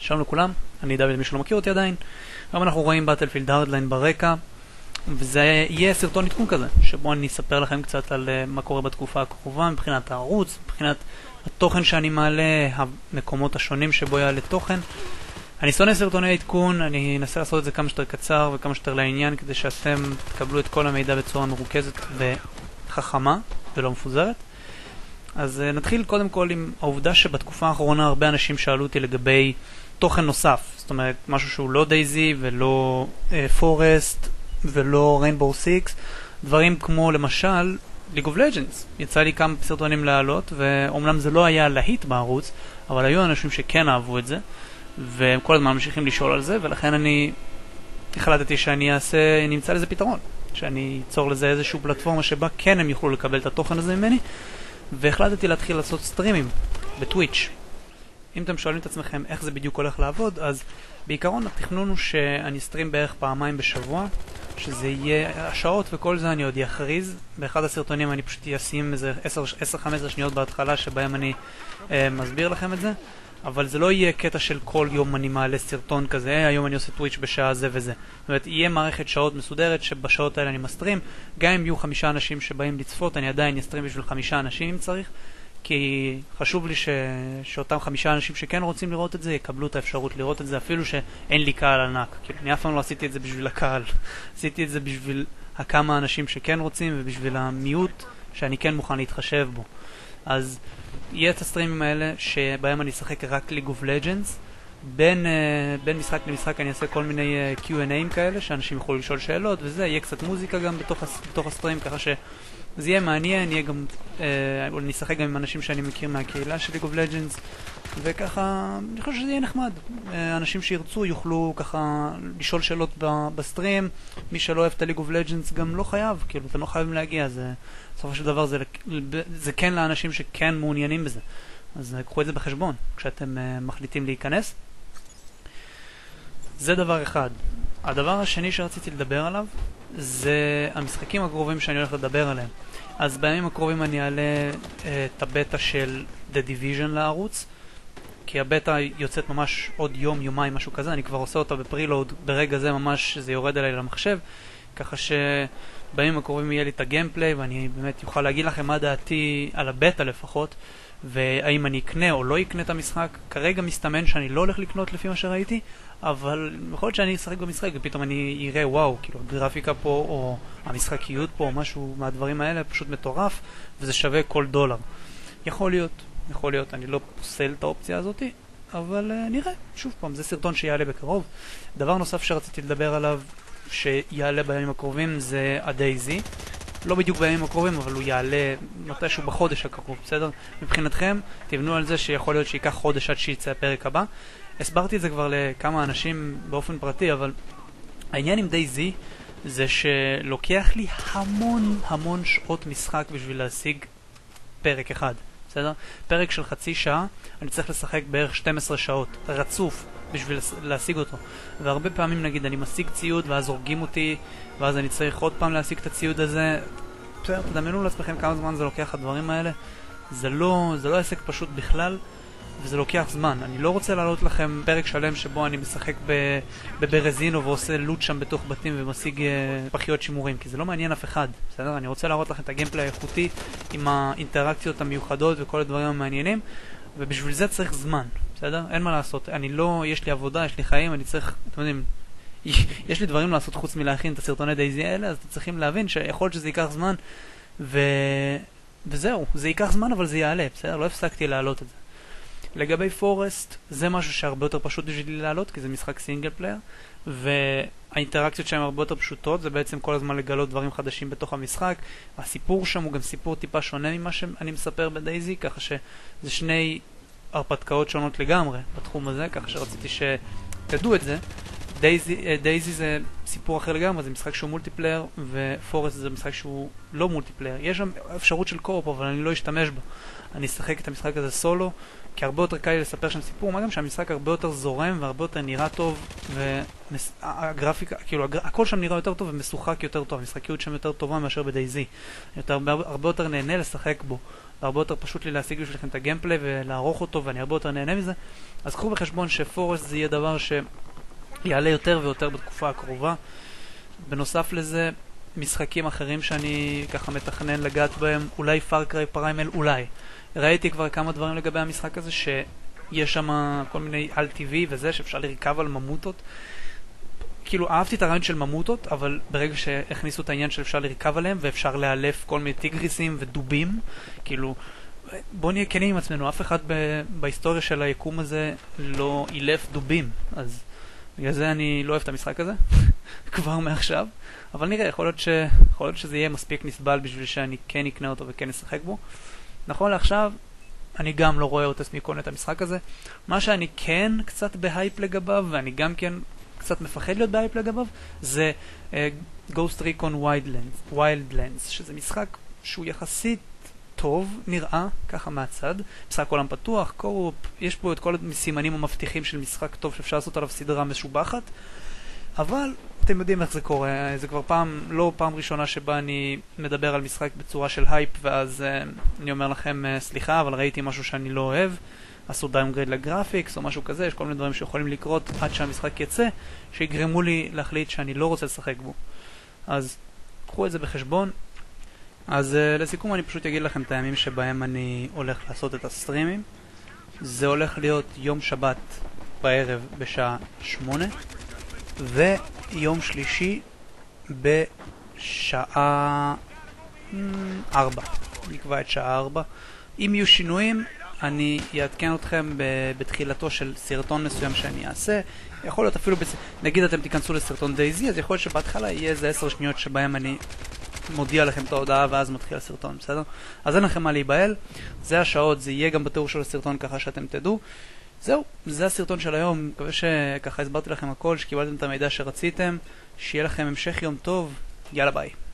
שלום לכולם, אני דוד, מי שלא מכיר אותי עדיין. היום אנחנו רואים באטלפילד הארדליין ברקע, וזה יהיה סרטון עדכון כזה, שבו אני אספר לכם קצת על מה קורה בתקופה הקרובה, מבחינת הערוץ, מבחינת התוכן שאני מעלה, המקומות השונים שבו יעלה תוכן. אני שונא סרטוני עדכון, אני אנסה לעשות את זה כמה שיותר קצר וכמה שיותר לעניין, כדי שאתם תקבלו את כל המידע בצורה מרוכזת וחכמה ולא מפוזרת. אז נתחיל קודם כל עם העובדה שבתקופה האחרונה הרבה אנשים שאלו אותי לגבי תוכן נוסף, זאת אומרת משהו שהוא לא דייזי ולא פורסט ולא ריינבואו סיקס, דברים כמו למשל ליג אוף לג'נדס. יצא לי כמה סרטונים לעלות, ואומנם זה לא היה להיט בערוץ, אבל היו אנשים שכן אהבו את זה, והם כל הזמן ממשיכים לשאול על זה, ולכן אני החלטתי שאני נמצא לזה פתרון, שאני אצור לזה איזושהי פלטפורמה שבה כן הם יוכלו לקבל את התוכן הזה ממני, והחלטתי להתחיל לעשות סטרימים בטוויץ'. אם אתם שואלים את עצמכם איך זה בדיוק הולך לעבוד, אז בעיקרון התכנון הוא שאני סטרים בערך פעמיים בשבוע, שזה יהיה השעות וכל זה אני עוד יכריז. באחד הסרטונים אני פשוט אשים איזה 10-15 שניות בהתחלה שבהם אני מסביר לכם את זה, אבל זה לא יהיה קטע של כל יום אני מעלה סרטון כזה, היום אני עושה טוויץ' בשעה זה וזה. זאת אומרת, יהיה מערכת שעות מסודרת שבשעות האלה אני מסטרים, גם אם יהיו 5 אנשים שבאים לצפות, אני עדיין אסטרים בשביל 5 אנשים אם צריך, כי חשוב לי שאותם 5 אנשים שכן רוצים לראות את זה יקבלו את האפשרות לראות את זה, אפילו שאין לי קהל ענק. כאילו, אני אף פעם לא עשיתי את זה בשביל הקהל, עשיתי את זה בשביל הכמה אנשים שכן רוצים ובשביל המיעוט שאני כן מוכן להתחשב בו. אז יהיה את הסטרימים האלה שבהם אני אשחק רק ליג אוף לג'נדס, בין משחק למשחק אני אעשה כל מיני Q&A'ים כאלה שאנשים יוכלו לשאול שאלות, וזה יהיה קצת מוזיקה גם בתוך הסטרים, ככה שזה יהיה מעניין. יהיה גם אני אשחק גם עם אנשים שאני מכיר מהקהילה של ליג אוף לג'נדס, וככה אני חושב שזה יהיה נחמד. אנשים שירצו יוכלו ככה לשאול שאלות בסטרים. מי שלא אוהב את ליג אוף לג'נדס גם לא חייב, כאילו אתם לא חייבים להגיע, זה בסופו של דבר זה כן לאנשים שכן מעוניינים בזה, אז קחו את זה בחשבון כשאתם מחליטים להיכנס. זה דבר אחד. הדבר השני שרציתי לדבר עליו זה המשחקים הקרובים שאני הולך לדבר עליהם. אז בימים הקרובים אני אעלה את הבטא של The Division לערוץ, כי הבטא יוצאת ממש עוד יום, יומיים, משהו כזה. אני כבר עושה אותה בפרילוד, ברגע זה ממש זה יורד אליי למחשב, ככה שבימים הקרובים יהיה לי את הגיימפליי, ואני באמת יוכל להגיד לכם מה דעתי על הבטא לפחות, והאם אני אקנה או לא אקנה את המשחק. כרגע מסתמן שאני לא הולך לקנות לפי מה שראיתי, אבל יכול להיות שאני אשחק במשחק ופתאום אני אראה וואו, כאילו הגרפיקה פה או המשחקיות פה או משהו מהדברים האלה פשוט מטורף, וזה שווה כל $1. יכול להיות, אני לא פוסל את האופציה הזאת, אבל נראה. שוב פעם, זה סרטון שיעלה בקרוב. דבר נוסף שרציתי לדבר עליו שיעלה בימים הקרובים זה הדייזי. לא בדיוק בימים הקרובים, אבל הוא יעלה מתישהו בחודש הקרוב, בסדר? מבחינתכם, תבנו על זה שיכול להיות שייקח חודש עד שיצא הפרק הבא. הסברתי את זה כבר לכמה אנשים באופן פרטי, אבל העניין עם דייזי זה שלוקח לי המון שעות משחק בשביל להשיג פרק אחד, בסדר? פרק של חצי שעה, אני צריך לשחק בערך 12 שעות, רצוף, בשביל להשיג אותו. והרבה פעמים נגיד אני משיג ציוד ואז הורגים אותי, ואז אני צריך עוד פעם להשיג את הציוד הזה. בסדר, תדמיינו לעצמכם כמה זמן זה לוקח הדברים האלה. זה לא עסק פשוט בכלל, וזה לוקח זמן. אני לא רוצה להעלות לכם פרק שלם שבו אני משחק בברזינו ועושה לוט שם בתוך בתים ומשיג פחיות שימורים, כי זה לא מעניין אף אחד, בסדר? אני רוצה להראות לכם את הגיימפליי האיכותי עם האינטראקציות המיוחדות וכל הדברים המעניינים, ובשביל זה צריך זמן, בסדר? אין מה לעשות. יש לי עבודה, יש לי חיים, אני צריך, אתם יודעים, יש לי דברים לעשות חוץ מלהכין את הסרטוני דייזי האלה, אז אתם צריכים להבין שיכול להיות שזה ייקח זמן, וזהו, זה ייקח זמן אבל זה יעלה, בסדר? לא הפסקתי להעלות את זה. לגבי פורסט, זה משהו שהרבה יותר פשוט בשבילי לעלות, כי זה משחק סינגל פלייר, והאינטראקציות שהן הרבה יותר פשוטות, זה בעצם כל הזמן לגלות דברים חדשים בתוך המשחק. הסיפור שם הוא גם סיפור טיפה שונה ממה שאני מספר בדייזי, ככה שזה שני הרפתקאות שונות לגמרי בתחום הזה, ככה שרציתי שתדעו את זה. דייזי זה סיפור אחר לגמרי, זה משחק שהוא מולטיפלייר, ופורסט זה משחק שהוא לא מולטיפלייר. יש שם אפשרות של קורפ, אבל אני לא אשתמש בה. אני אשחק את המשחק הזה סולו, כי הרבה יותר קל לי לספר שם סיפור, מה גם שהמשחק הרבה יותר זורם והרבה יותר נראה טוב, והגרפיקה, כאילו הכל שם נראה יותר טוב ומשוחק יותר טוב, המשחקיות שם יותר טובה מאשר בדייזי. הרבה יותר נהנה לשחק בו, והרבה יותר פשוט לי להשיג בשבילכם את הגיימפליי ולערוך אותו, ואני הרבה יותר נהנה מזה. אז קחו בחשבון שפורסט זה יהיה דבר שיעלה יותר ויותר בתקופה הקרובה. בנוסף לזה, משחקים אחרים שאני ככה מתכנן לגעת בהם, אולי Far Cry Primal, אולי. ראיתי כבר כמה דברים לגבי המשחק הזה, שיש שם כל מיני על טבעי וזה, שאפשר לרכב על ממוטות. כאילו, אהבתי את הרעיון של ממוטות, אבל ברגע שהכניסו את העניין שאפשר לרכב עליהם, ואפשר לאלף כל מיני טיגריסים ודובים, כאילו, בוא נהיה כנים עם עצמנו, אף אחד בהיסטוריה של היקום הזה לא אילף דובים, אז בגלל זה אני לא אוהב את המשחק הזה, כבר מעכשיו, אבל נראה, יכול להיות שזה יהיה מספיק נסבל בשביל שאני כן אקנה אותו וכן אשחק בו. נכון לעכשיו, אני גם לא רואה את עצמי קונה את המשחק הזה. מה שאני כן קצת בהייפ לגביו, ואני גם כן קצת מפחד להיות בהייפ לגביו, זה Ghost Recon Wildlands, שזה משחק שהוא יחסית טוב, נראה, ככה מהצד. משחק עולם פתוח, קורפ, יש פה את כל הסימנים המבטיחים של משחק טוב שאפשר לעשות עליו סדרה משובחת, אבל אתם יודעים איך זה קורה, זה כבר לא פעם ראשונה שבה אני מדבר על משחק בצורה של הייפ, ואז אני אומר לכם סליחה, אבל ראיתי משהו שאני לא אוהב, עשו דאונגרייד לגרפיקס או משהו כזה, יש כל מיני דברים שיכולים לקרות עד שהמשחק יצא, שיגרמו לי להחליט שאני לא רוצה לשחק בו. אז קחו את זה בחשבון. אז לסיכום אני פשוט אגיד לכם את הימים שבהם אני הולך לעשות את הסטרימים. זה הולך להיות יום שבת בערב בשעה 8, ויום שלישי בשעה 4. נקבע את שעה 4. אם יהיו שינויים, אני אעדכן אתכם בתחילתו של סרטון מסוים שאני אעשה. יכול להיות אפילו, נגיד אתם תיכנסו לסרטון דייזי, אז יכול להיות שבהתחלה יהיה איזה 10 שניות שבהם אני מודיע לכם את ההודעה ואז מתחיל הסרטון, בסדר? אז אין לכם מה להיבהל, זה השעות, זה יהיה גם בתיאור של הסרטון ככה שאתם תדעו. זהו, זה הסרטון של היום, מקווה שככה הסברתי לכם הכל, שקיבלתם את המידע שרציתם, שיהיה לכם המשך יום טוב, יאללה ביי.